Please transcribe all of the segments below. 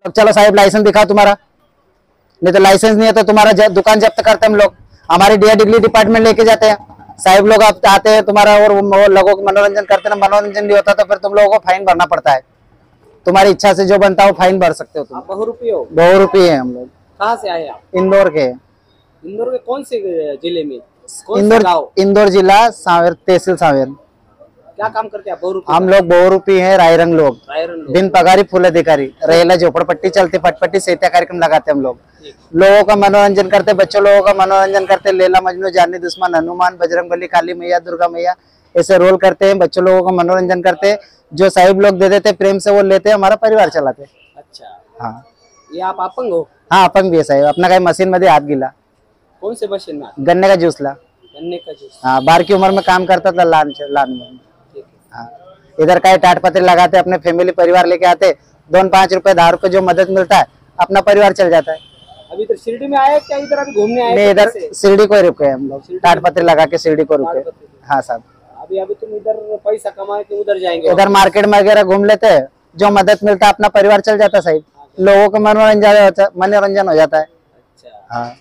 चलो साहब लाइसेंस दिखाओ तुम्हारा, नहीं तो लाइसेंस नहीं है तो तुम्हारा दुकान जब्त करते हम लोग। हमारे डीआईडी डिपार्टमेंट लेके जाते हैं साहब लोग, आप आते हैं तुम्हारा और वो लोगों को मनोरंजन करते हैं। मनोरंजन नहीं होता तो फिर तुम लोगों को फाइन भरना पड़ता है। तुम्हारी इच्छा से जो बनता हो फाइन भर सकते हो तुम। बहुरूपी हो? बहुरूपी है हम लोग। कहाँ से आए आप? इंदौर के। इंदौर के कौन से जिले में? इंदौर जिला सांवेर, तहसील सांवेर। क्या काम करते हैं बहुरूपी? हम लोग बहुरूपी है, रायरंग लोग, बिन पगारी फूल अधिकारी। रहेला झोपड़पट्टी चलती, पटपट्टी सेहतिया कार्यक्रम लगाते हम लोग। लोगों का मनोरंजन करते, बच्चों लोगों का मनोरंजन करते। लैला मजनू, जानी दुश्मन, हनुमान, बजरंगबली, काली मैया, दुर्गा मैया, ऐसे रोल करते हैं। बच्चों लोगों का मनोरंजन करते, जो साहिब लोग दे देते प्रेम से वो लेते, हमारा परिवार चलाते। अच्छा, हाँ। ये आप अपंग हो? हाँ अपंग भी है साहिब। अपना काही मशीन मध्ये हाथ गिला। कौन से मशीन में? गन्ने का जूस ला। गन्ने का जूस? हाँ, 12 की उम्र में काम करता था, लान में। हाँ, इधर का टाट पत्रे लगाते, अपने फैमिली परिवार लेके आते। 2-5 रुपए 10 रुपए जो मदद मिलता है अपना परिवार चल जाता है। अभी तो शिरडी में आए क्या? इधर अभी घूमने आए? नहीं, इधर शिरडी को रुके हम लोग। टाट पत्रे लगा के शिरडी को रुके। हाँ साहब। अभी तुम इधर पैसा कमा के उधर जाएंगे? इधर मार्केट में वगैरह घूम लेते हैं, जो मदद मिलता है अपना परिवार चल जाता है साहब। लोगों का मनोरंजन हो जाता है। अच्छा, हाँ।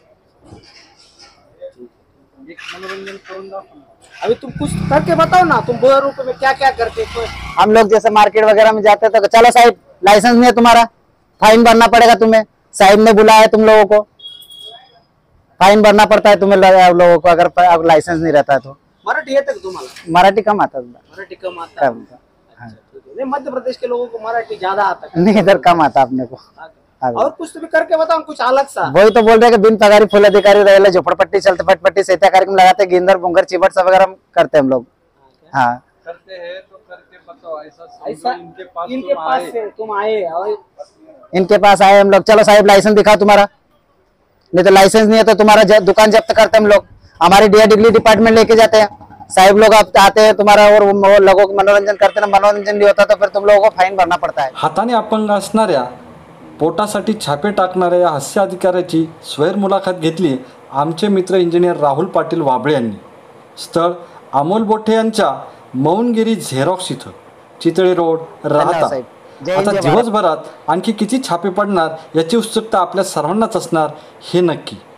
मनोरंजन करूंगा। अभी तुम कुछ करके बताओ ना, तुम बहुरूपी में क्या क्या करते हो? हम लोग जैसे मार्केट वगैरह में जाते तो चलो साहब लाइसेंस नहीं है तुम्हारा, फाइन भरना पड़ेगा तुम्हें। साहब ने बुलाया तुम लोगों को, फाइन भरना पड़ता है तुम्हें लोगों को, अगर लाइसेंस नहीं रहता है तो। मराठी येते का तुम्हाला? मराठी कम आता है। मराठी कम आता है? नहीं, मध्य प्रदेश के लोगों को मराठी ज्यादा आता है? नहीं, इधर कम आता अपने को। और कुछ तो भी करके बताओ, कुछ अलग सा। वही तो बोल रहे हैं कि बिन पगारी फूल अधिकारी, रहेला झोपड़पट्टी चलते, पटपट्टी सेहतिया कार्यक्रम लगाते, गेंदर बुंगर चिबट सब वगैरह करते हम लोग। हाँ करते हैं तो करके बताओ। ऐसा इनके पास से तुम आए और इनके पास आए हम लोग। चलो साहब लाइसेंस दिखाओ तुम्हारा, नहीं तो लाइसेंस नहीं है तो तुम्हारा दुकान जब्त करते हम लोग। हमारे डीआईडी डिपार्टमेंट लेके जाते हैं साहब लोग, आप आते हैं तुम्हारा और वो लोगों को मनोरंजन करते हैं। मनोरंजन नहीं होता तो फिर तुम लोगों को फाइन भरना पड़ता है। हाताने अपंग असणाऱ्या, पोटासाठी छापे टाकणाऱ्या या हास्य अधिकाऱ्याची स्वैर मुलाखत घेतली आमचे मित्र इंजिनियर राहुल पाटील वाबळे यांनी। स्थळ अमोल बोठे यांच्या मौनगिरी झेरॉक्स इथं, चितळे रोड, राहता। आता दिवसभरात आणखी किती छापे पडणार याची उत्सुकता आपल्या सर्वांनाच असणार हे नक्की।